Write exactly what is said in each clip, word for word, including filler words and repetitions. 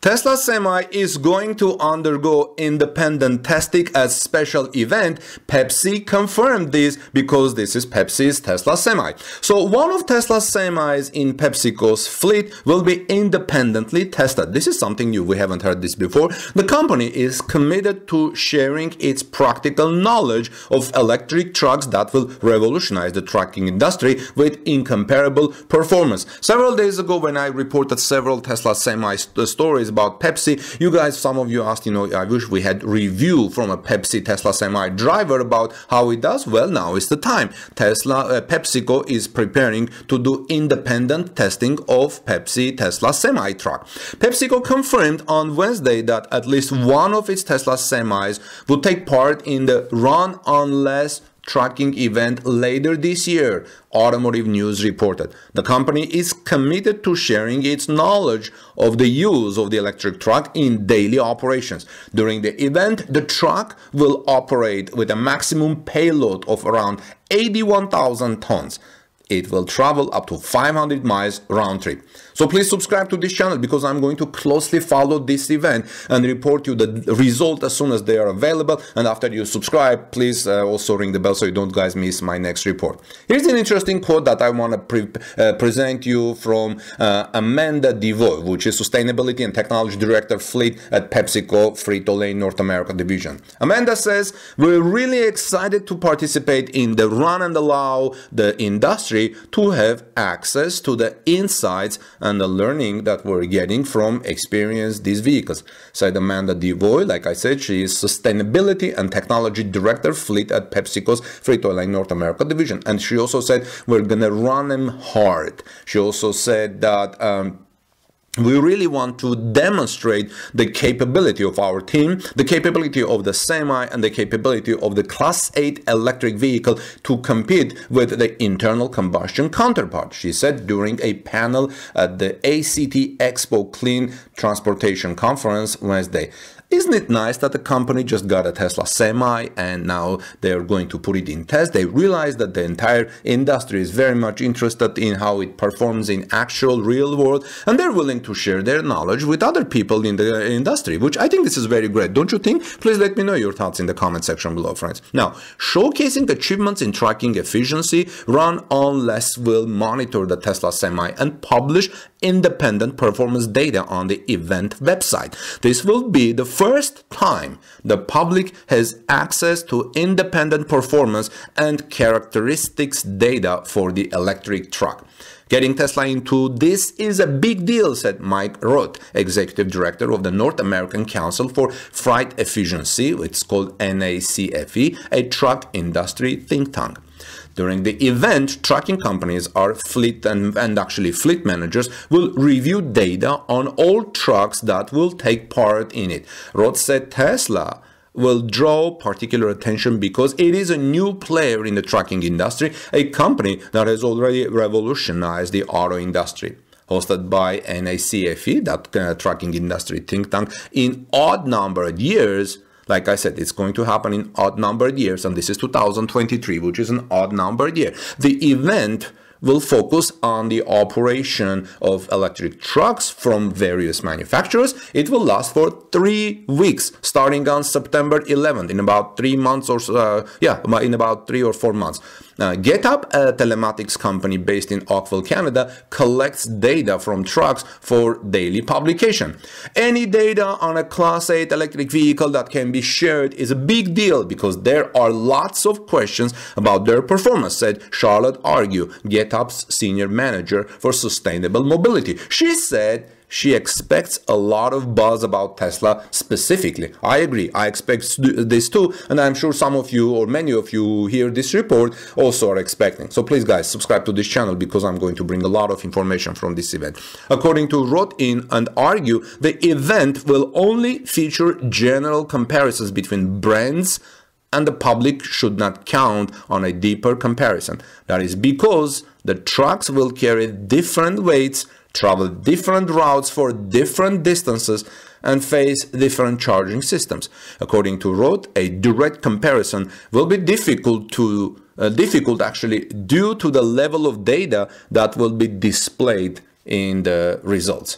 Tesla Semi is going to undergo independent testing as special event. Pepsi confirmed this because this is Pepsi's Tesla Semi. So one of Tesla's semis in PepsiCo's fleet will be independently tested. This is something new. We haven't heard this before. The company is committed to sharing its practical knowledge of electric trucks that will revolutionize the trucking industry with incomparable performance. Several days ago, when I reported several Tesla Semi st stories about Pepsi, you guys, some of you asked, you know, I wish we had review from a Pepsi Tesla Semi driver about how it does. Well, now is the time. Tesla, uh, PepsiCo is preparing to do independent testing of Pepsi Tesla Semi truck. PepsiCo confirmed on Wednesday that at least one of its Tesla Semis will take part in the Run on Less trucking event later this year, Automotive News reported. The company is committed to sharing its knowledge of the use of the electric truck in daily operations. During the event, the truck will operate with a maximum payload of around eighty-one thousand tons. It will travel up to five hundred miles round trip. So please subscribe to this channel because I'm going to closely follow this event and report you the result as soon as they are available. And after you subscribe, please uh, also ring the bell so you don't guys miss my next report. Here's an interesting quote that I want to pre uh, present you from uh, Amanda DeVoe, which is Sustainability and Technology Director Fleet at PepsiCo Frito-Lay North America Division. Amanda says, "We're really excited to participate in the run and allow the industry to have access to the insights and the learning that we're getting from experiencing these vehicles," said Amanda DeVoe. Like I said, she is Sustainability and Technology Director Fleet at PepsiCo's Frito-Lay North America Division. And she also said, "We're gonna run them hard." She also said that um, we really want to demonstrate the capability of our team, the capability of the Semi, and the capability of the Class eight electric vehicle to compete with the internal combustion counterpart, she said during a panel at the A C T Expo Clean Transportation Conference Wednesday. Isn't it nice that the company just got a Tesla Semi and now they're going to put it in test? They realize that the entire industry is very much interested in how it performs in actual real world, and they're willing to share their knowledge with other people in the industry, which I think this is very great. Don't you think? Please let me know your thoughts in the comment section below, friends. Now, showcasing achievements in trucking efficiency, Run on Less will monitor the Tesla Semi and publish independent performance data on the event website. This will be the first time the public has access to independent performance and characteristics data for the electric truck. Getting Tesla into this is a big deal, said Mike Roeth, Executive Director of the North American Council for Freight Efficiency, it's called N A C F E, a truck industry think tank. During the event, trucking companies are fleet and, and actually fleet managers will review data on all trucks that will take part in it. Roeth said Tesla will draw particular attention because it is a new player in the trucking industry, a company that has already revolutionized the auto industry. Hosted by N A C F E, that uh, trucking industry think tank, in odd-numbered years. Like I said, it's going to happen in odd-numbered years, and this is two thousand twenty-three, which is an odd-numbered year. The event will focus on the operation of electric trucks from various manufacturers. It will last for three weeks, starting on September eleventh, in about three months or so, uh, yeah, in about three or four months. Uh, Geotab, a telematics company based in Oakville, Canada, collects data from trucks for daily publication. Any data on a Class eight electric vehicle that can be shared is a big deal because there are lots of questions about their performance, said Charlotte Argue, Geotab's senior manager for sustainable mobility. She said she expects a lot of buzz about Tesla specifically. I agree. I expect this too, and I'm sure some of you or many of you who hear this report also are expecting. So please, guys, subscribe to this channel because I'm going to bring a lot of information from this event. According to Roeth in and Argue, the event will only feature general comparisons between brands, and the public should not count on a deeper comparison. That is because the trucks will carry different weights, travel different routes for different distances, and face different charging systems. According to Roeth, a direct comparison will be difficult to uh, difficult actually due to the level of data that will be displayed in the results.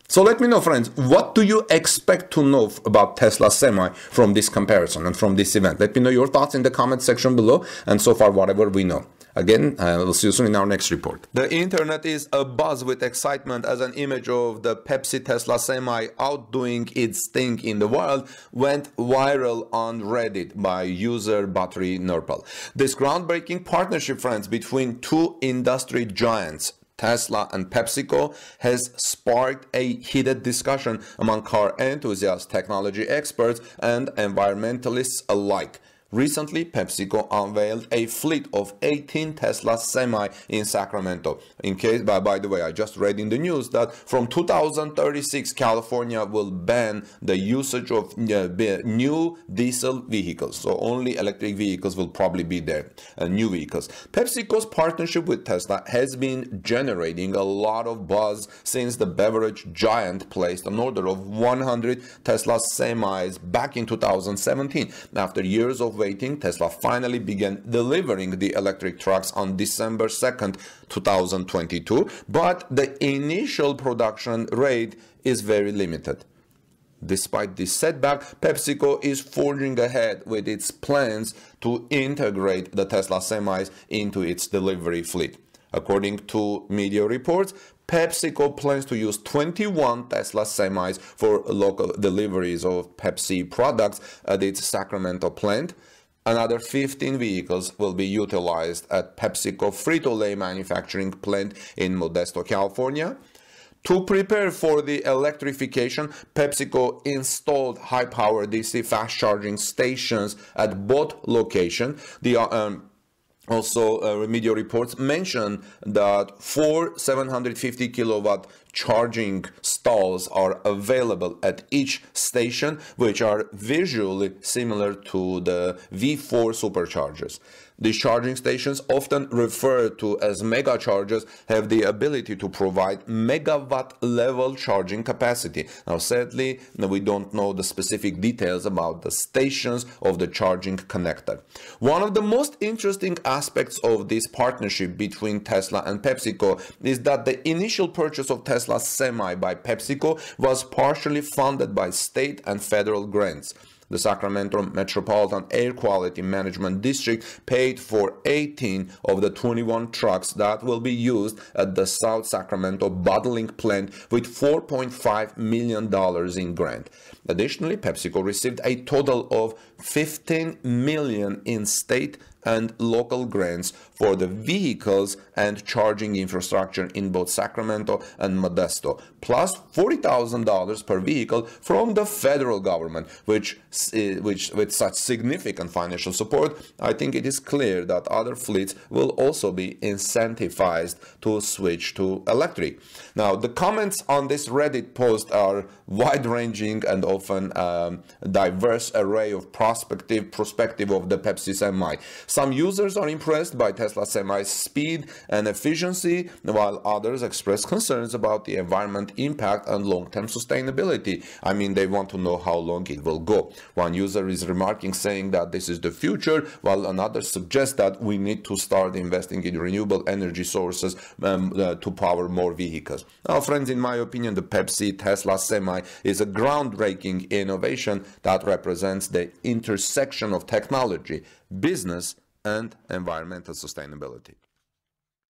So let me know, friends, what do you expect to know about Tesla Semi from this comparison and from this event? Let me know your thoughts in the comment section below, and so far whatever we know. Again, I will see you soon in our next report. The internet is abuzz with excitement as an image of the Pepsi Tesla Semi outdoing its thing in the world went viral on Reddit by user Battery Nurple. This groundbreaking partnership, friends, between two industry giants, Tesla and PepsiCo, has sparked a heated discussion among car enthusiasts, technology experts, and environmentalists alike. Recently, PepsiCo unveiled a fleet of eighteen Tesla Semi in Sacramento. In case, by, by the way, I just read in the news that from two thousand thirty-six, California will ban the usage of uh, new diesel vehicles. So only electric vehicles will probably be there, uh, new vehicles. PepsiCo's partnership with Tesla has been generating a lot of buzz since the beverage giant placed an order of one hundred Tesla Semis back in two thousand seventeen. After years of waiting, Tesla finally began delivering the electric trucks on December second, two thousand twenty-two, but the initial production rate is very limited. Despite this setback, PepsiCo is forging ahead with its plans to integrate the Tesla Semis into its delivery fleet. According to media reports, PepsiCo plans to use twenty-one Tesla Semis for local deliveries of Pepsi products at its Sacramento plant. Another fifteen vehicles will be utilized at PepsiCo Frito-Lay manufacturing plant in Modesto, California. To prepare for the electrification, PepsiCo installed high-power D C fast charging stations at both locations. The um, Also, uh, media reports mention that four seven hundred fifty kilowatt charging stalls are available at each station, which are visually similar to the V four superchargers. These charging stations, often referred to as mega chargers, have the ability to provide megawatt level charging capacity. Now, sadly, we don't know the specific details about the stations of the charging connector. One of the most interesting aspects of this partnership between Tesla and PepsiCo is that the initial purchase of Tesla Semi by PepsiCo was partially funded by state and federal grants. The Sacramento Metropolitan Air Quality Management District paid for eighteen of the twenty-one trucks that will be used at the South Sacramento bottling plant with four point five million dollars in grant. Additionally, PepsiCo received a total of fifteen million dollars in state and local grants for the vehicles and charging infrastructure in both Sacramento and Modesto, plus forty thousand dollars per vehicle from the federal government, which, which with such significant financial support, I think it is clear that other fleets will also be incentivized to switch to electric. Now, the comments on this Reddit post are wide-ranging and often um, diverse array of prospective perspective of the Pepsi Semi. Some users are impressed by Tesla Semi's speed and efficiency, while others express concerns about the environment impact and long-term sustainability. I mean, they want to know how long it will go. One user is remarking, saying that this is the future, while another suggests that we need to start investing in renewable energy sources um, uh, to power more vehicles. Now, friends, in my opinion, the Pepsi Tesla Semi is a groundbreaking innovation that represents the intersection of technology, business, and environmental sustainability.